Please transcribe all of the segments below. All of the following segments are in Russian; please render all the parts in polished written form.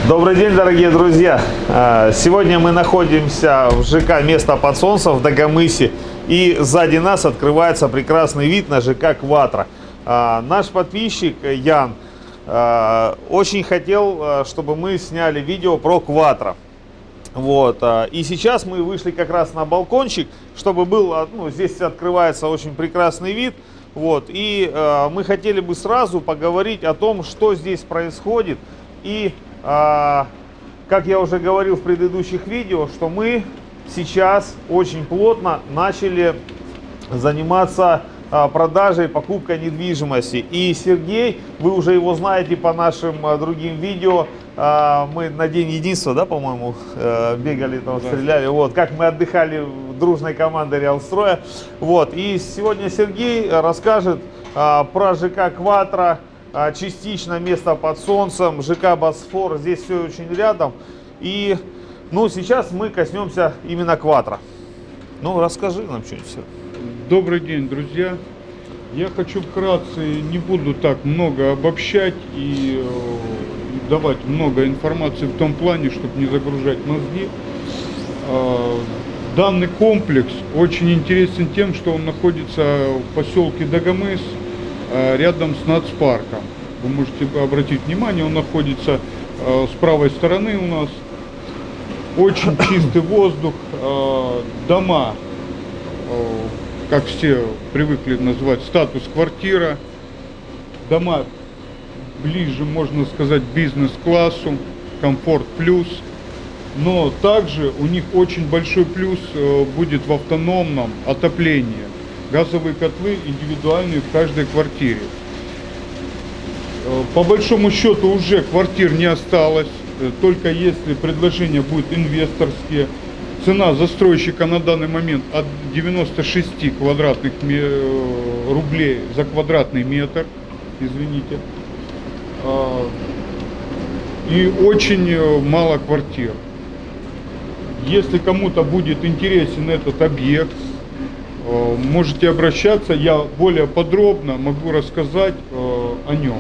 Добрый день, дорогие друзья! Сегодня мы находимся в ЖК «Место под солнцем» в Дагомысе. И сзади нас открывается прекрасный вид на ЖК «Кватро». Наш подписчик Ян очень хотел, чтобы мы сняли видео про «Кватро». Вот. И сейчас мы вышли как раз на балкончик, чтобы был, здесь открывается очень прекрасный вид. Вот. И мы хотели бы сразу поговорить о том, что здесь происходит. И как я уже говорил в предыдущих видео, что мы сейчас очень плотно начали заниматься продажей, покупкой недвижимости. И Сергей, вы уже его знаете по нашим другим видео, мы на День единства, да, по-моему, бегали, там, стреляли, вот, как мы отдыхали в дружной команде Реалстроя. Вот, и сегодня Сергей расскажет про ЖК «Кватро», частично «Место под солнцем», ЖК «Босфор», здесь все очень рядом. И, сейчас мы коснемся именно «Кватро». Расскажи нам что-нибудь. Добрый день, друзья. Я хочу вкратце, не буду так много обобщать и давать много информации в том плане, чтобы не загружать мозги. Данный комплекс очень интересен тем, что он находится в поселке Дагомыс, рядом с нацпарком. Вы можете обратить внимание, он находится с правой стороны у нас. Очень чистый воздух, дома, как все привыкли называть, статус квартира. Дома ближе, можно сказать, бизнес-классу, комфорт плюс. Но также у них очень большой плюс будет в автономном отоплении. Газовые котлы индивидуальные в каждой квартире. По большому счету уже квартир не осталось, только если предложения будут инвесторские. Цена застройщика на данный момент от 96 квадратных рублей за квадратный метр, извините. И очень мало квартир. Если кому-то будет интересен этот объект, можете обращаться, я более подробно могу рассказать о нем.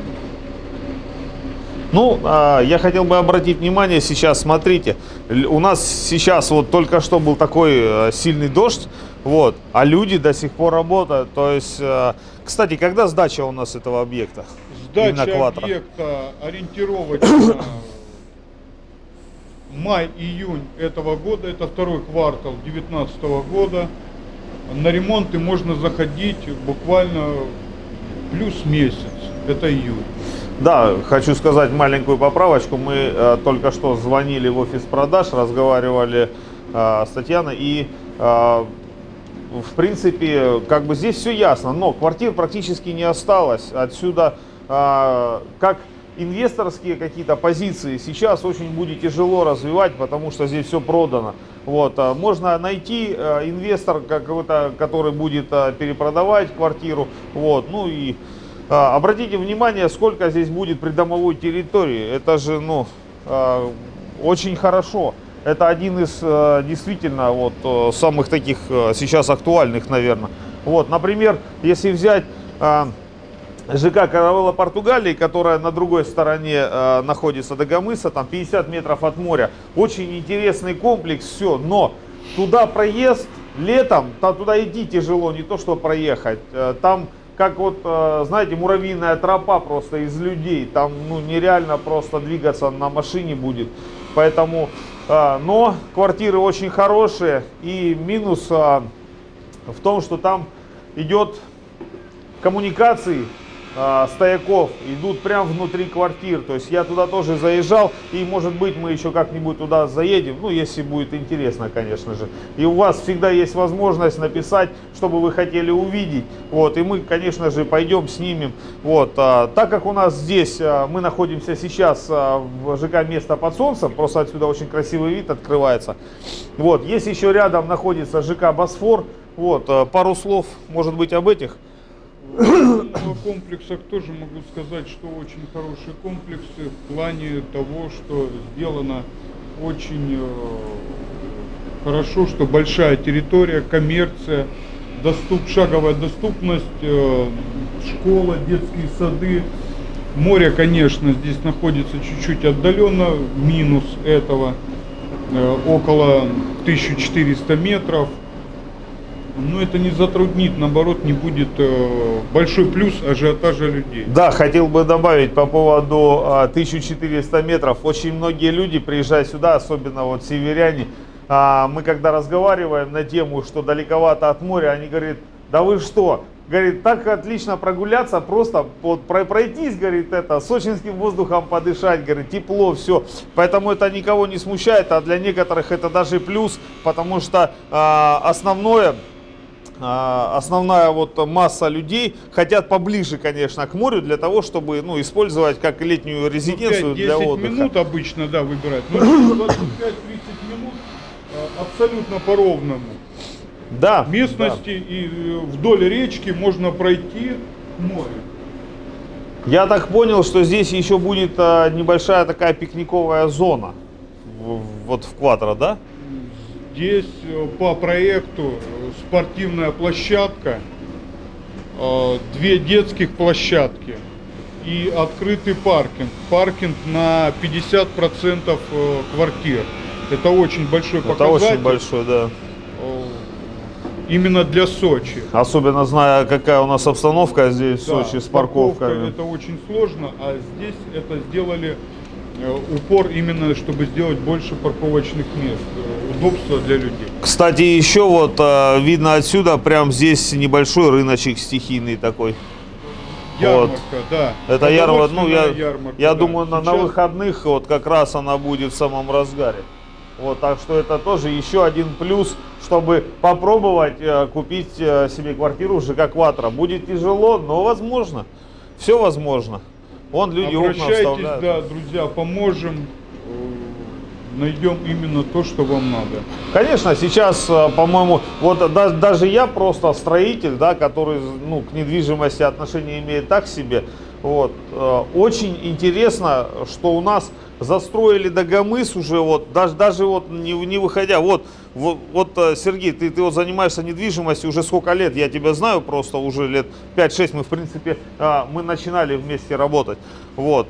Я хотел бы обратить внимание сейчас, смотрите, у нас сейчас вот только что был такой сильный дождь, вот, а люди до сих пор работают. То есть, кстати, когда сдача у нас этого объекта? Сдача объекта ориентировочно май-июнь этого года, это второй квартал 2019 года. На ремонты можно заходить буквально плюс месяц, это июль. Да, хочу сказать маленькую поправочку. Мы только что звонили в офис продаж, разговаривали с Татьяной, и в принципе, как бы здесь все ясно, но квартир практически не осталось. Отсюда, как инвесторские какие-то позиции сейчас очень будет тяжело развивать, потому что здесь все продано. Вот, можно найти инвестор какой-то, который будет перепродавать квартиру. Вот, и обратите внимание, сколько здесь будет придомовой территории. Это же, очень хорошо. Это один из действительно самых таких сейчас актуальных, наверное. Вот, например, если взять ЖК «Каравелла Португалии», которая на другой стороне находится Дагомыса, там 50 метров от моря. Очень интересный комплекс, все, но туда проезд летом, туда идти тяжело, не то что проехать. Там, как знаете, муравьиная тропа просто из людей. Там нереально просто двигаться на машине будет. Поэтому, но квартиры очень хорошие. И минус в том, что там идет коммуникации стояков идут прямо внутри квартир. То есть я туда тоже заезжал, и может быть мы еще как-нибудь туда заедем, если будет интересно, конечно же. И у вас всегда есть возможность написать, что бы вы хотели увидеть. Вот, и мы, конечно же, пойдем снимем. Вот, так как у нас здесь, мы находимся сейчас в ЖК «Место под солнцем», просто отсюда очень красивый вид открывается. Вот, есть еще рядом находится ЖК «Босфор». Вот, пару слов, может быть, об этих. О комплексах тоже могу сказать, что очень хорошие комплексы в плане того, что сделано очень хорошо, что большая территория, коммерция, шаговая доступность, школа, детские сады, Море, конечно, здесь находится чуть-чуть отдаленно, минус этого, около 1400 метров. Но это не затруднит, наоборот, не будет большой плюс ажиотажа людей. Да, хотел бы добавить по поводу 1400 метров. Очень многие люди приезжают сюда, особенно вот северяне. Мы когда разговариваем на тему, что далековато от моря, они говорят, да вы что? Говорит, так отлично прогуляться, просто вот пройтись, говорит, это, сочинским воздухом подышать, говорит, тепло, все. Поэтому это никого не смущает, а для некоторых это даже плюс, потому что основная вот масса людей хотят поближе, конечно, к морю для того, чтобы, ну, использовать как летнюю резиденцию для отдыха. 10 минут обычно, да, выбирают, но 25-30 минут абсолютно по-ровному. Да, Местности, да. и вдоль речки можно пройти море. Я так понял, что здесь еще будет небольшая такая пикниковая зона, вот в Кватро, да? Здесь по проекту спортивная площадка, 2 детских площадки и открытый паркинг. Паркинг на 50% квартир. Это очень большой показатель. Это очень большой, да. Именно для Сочи. Особенно зная, какая у нас обстановка здесь в Сочи с парковками. Это очень сложно, а здесь это сделали упор именно, чтобы сделать больше парковочных мест, удобства для людей. Кстати, еще вот видно отсюда, прям здесь небольшой рыночек стихийный такой. Ярмарка, вот. да. Это ярмарка, ну я да. думаю, на выходных вот как раз она будет в самом разгаре. Вот, так что это тоже еще один плюс, чтобы попробовать купить себе квартиру в ЖК Кватро. Будет тяжело, но возможно. Все возможно. Вон люди окна вставляют. Да, друзья, поможем, найдем именно то, что вам надо. Конечно, сейчас, по-моему, вот даже я просто строитель, да, который, ну, к недвижимости отношения имеет так себе. Вот, очень интересно, что у нас застроили Дагомыс уже, вот, даже вот не выходя. Вот, Сергей, ты вот занимаешься недвижимостью уже сколько лет? Я тебя знаю просто уже лет 5-6. Мы, в принципе, мы начинали вместе работать. Вот.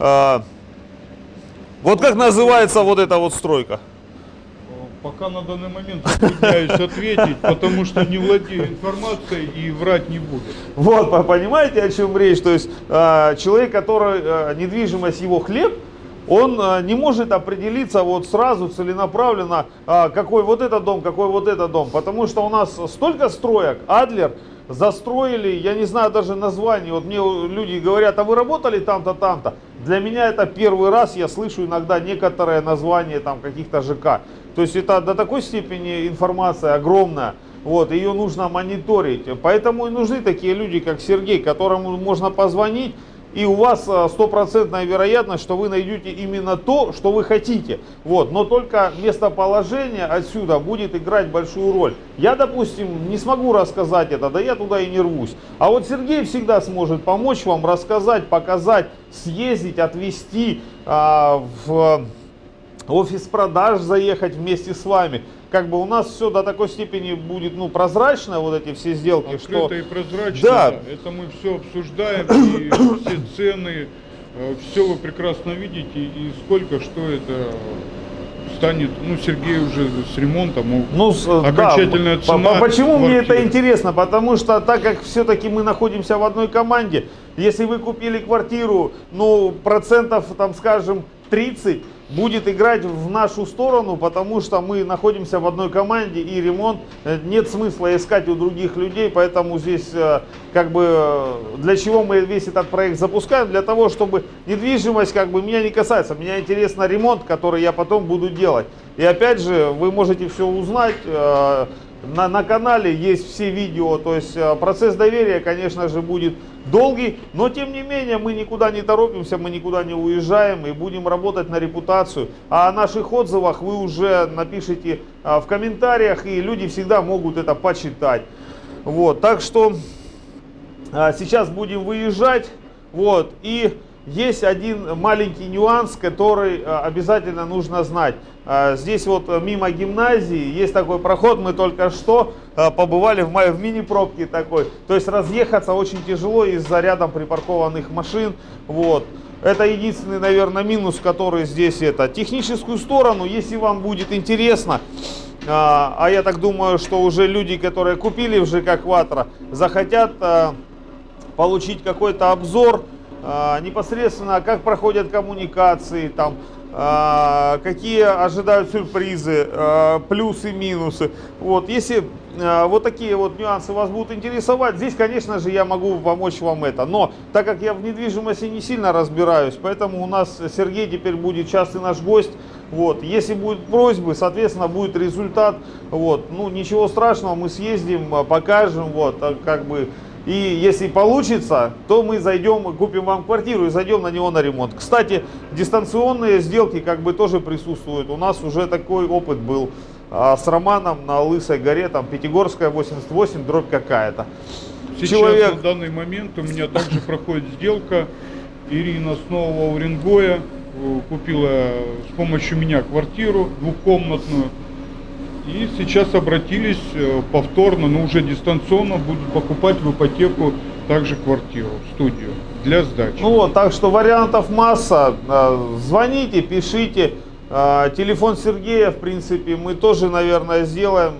Вот как называется вот эта вот стройка? Пока на данный момент затрудняюсь ответить, потому что не владею информацией и врать не буду. Вот, понимаете, о чем речь? То есть человек, который недвижимость его хлеб, он не может определиться вот сразу целенаправленно, какой вот этот дом, какой вот этот дом. Потому что у нас столько строек, Адлер застроили, я не знаю даже название. Вот мне люди говорят, а вы работали там-то, там-то. Для меня это первый раз, я слышу иногда некоторые названия там каких-то ЖК. То есть это до такой степени информация огромная. Вот, ее нужно мониторить. Поэтому и нужны такие люди, как Сергей, которому можно позвонить. И у вас стопроцентная вероятность, что вы найдете именно то, что вы хотите. Вот. Но только местоположение отсюда будет играть большую роль. Я, допустим, не смогу рассказать это, да я туда и не рвусь. А вот Сергей всегда сможет помочь вам, рассказать, показать, съездить, отвезти в офис продаж, заехать вместе с вами. Как бы у нас все до такой степени будет, ну, прозрачно, вот эти все сделки. Открыто что... и прозрачно, да. Это мы все обсуждаем, и все цены, все вы прекрасно видите, и сколько, что это станет, ну, Сергей уже с ремонтом, окончательная цена. Почему квартиры. мне это интересно? Потому что так как все-таки мы находимся в одной команде, если вы купили квартиру, ну, процентов, там, скажем, 30 будет играть в нашу сторону, потому что мы находимся в одной команде, и ремонт нет смысла искать у других людей, поэтому здесь как бы для чего мы весь этот проект запускаем? Для того, чтобы недвижимость как бы меня не касается, меня интересно ремонт, который я потом буду делать. И опять же, вы можете все узнать. На канале есть все видео, то есть процесс доверия, конечно же, будет долгий, но тем не менее мы никуда не торопимся, мы никуда не уезжаем и будем работать на репутацию. А о наших отзывах вы уже напишите в комментариях, и люди всегда могут это почитать. Вот, так что сейчас будем выезжать, вот, и есть один маленький нюанс, который обязательно нужно знать. Здесь вот мимо гимназии есть такой проход, мы только что побывали в мини-пробке такой. То есть разъехаться очень тяжело из-за рядом припаркованных машин. Вот. Это единственный, наверное, минус, который здесь это. Техническую сторону, если вам будет интересно, а я так думаю, что уже люди, которые купили в ЖК Quattro, захотят получить какой-то обзор непосредственно, как проходят коммуникации, там, какие ожидают сюрпризы, плюсы, минусы. Вот, если вот такие вот нюансы вас будут интересовать, здесь, конечно же, я могу помочь вам это. Но так как я в недвижимости не сильно разбираюсь, поэтому у нас Сергей теперь будет частый наш гость. Вот, если будут просьбы, соответственно, будет результат. Вот, ну, ничего страшного, мы съездим, покажем, вот, как бы. И если получится, то мы зайдем, купим вам квартиру и зайдем на него на ремонт. Кстати, дистанционные сделки как бы тоже присутствуют. У нас уже такой опыт был с Романом на Лысой горе, там Пятигорская 88, дробь какая-то. Сейчас на данный момент у меня также проходит сделка. Ирина с Нового Уренгоя купила с помощью меня квартиру двухкомнатную. И сейчас обратились повторно, но уже дистанционно, будут покупать в ипотеку также квартиру, студию для сдачи. Ну вот, так что вариантов масса. Звоните, пишите. Телефон Сергея, в принципе, мы тоже, наверное, сделаем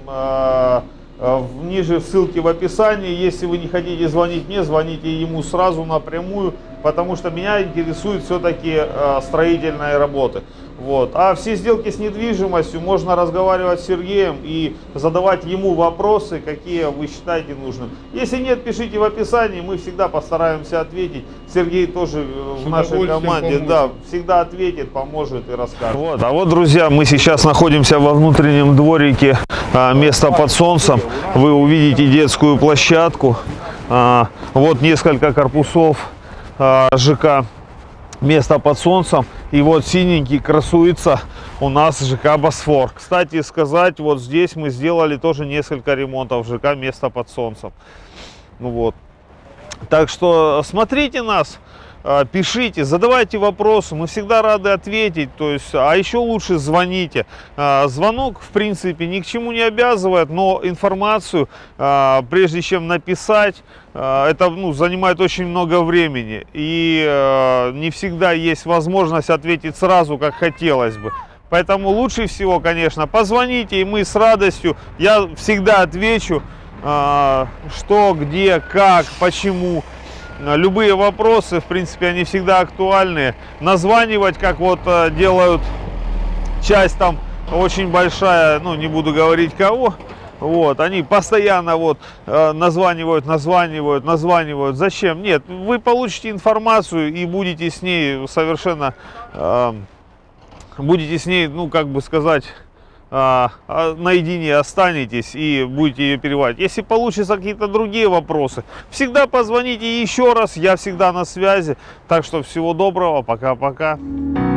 ниже в ссылке в описании. Если вы не хотите звонить мне, звоните ему сразу напрямую, потому что меня интересуют все-таки строительные работы. Вот. А все сделки с недвижимостью можно разговаривать с Сергеем и задавать ему вопросы, какие вы считаете нужным. Если нет, пишите в описании, мы всегда постараемся ответить. Сергей тоже в нашей команде, да, всегда ответит, поможет и расскажет. Вот. А вот, друзья, мы сейчас находимся во внутреннем дворике места под солнцем. Вы увидите детскую площадку. Вот несколько корпусов ЖК место под солнцем. И вот синенький красуется у нас ЖК Босфор. Кстати сказать, вот здесь мы сделали тоже несколько ремонтов ЖК место под солнцем. Ну вот. Так что смотрите нас, пишите, задавайте вопросы, мы всегда рады ответить. То есть, а еще лучше звоните. Звонок, в принципе, ни к чему не обязывает, но информацию, прежде чем написать, это занимает очень много времени. И не всегда есть возможность ответить сразу, как хотелось бы. Поэтому лучше всего, конечно, позвоните, и мы с радостью, я всегда отвечу, что, где, как, почему. Любые вопросы, в принципе, они всегда актуальны. Названивать, как вот делают часть там очень большая, ну не буду говорить кого, вот, они постоянно вот названивают. Зачем? Нет, вы получите информацию и будете с ней совершенно, ну как бы сказать, наедине останетесь и будете ее переваривать. Если получится какие-то другие вопросы, всегда позвоните еще раз, я всегда на связи. Так что всего доброго, пока-пока.